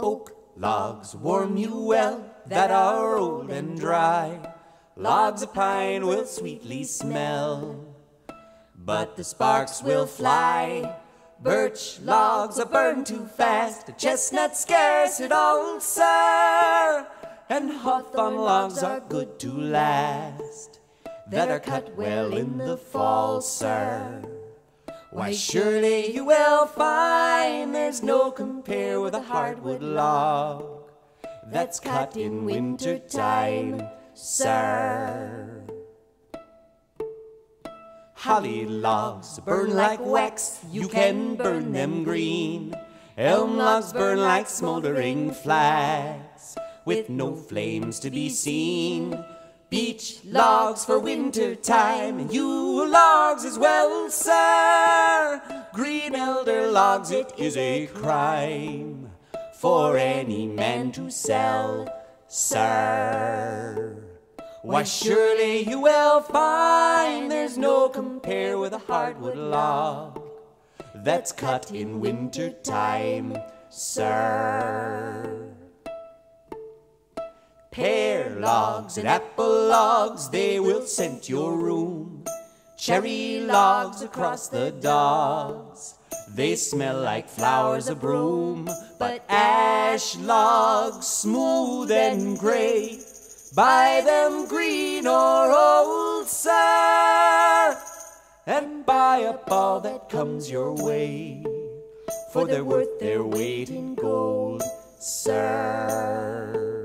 Oak logs warm you well that are old and dry. Logs of pine will sweetly smell, but the sparks will fly. Birch logs are burned too fast, a chestnut scarce at all, sir. And hawthorn logs are good to last, that are cut well in the fall, sir. Why, surely you will find there's no compare with a hardwood log that's cut in winter time, sir. Holly logs burn like wax, you can burn them green. Elm logs burn like smoldering flags, with no flames to be seen. Beech logs for winter time, and yew logs as well, sir. Green elder logs, it is a crime for any man to sell, sir. Why, surely you will find there's no compare with a hardwood log that's cut in winter time, sir. Pear logs and apple logs, they will scent your room. Cherry logs across the dogs, they smell like flowers of broom. But ash logs, smooth and gray, buy them green or old, sir, and buy up all that comes your way, for they're worth their weight in gold, sir.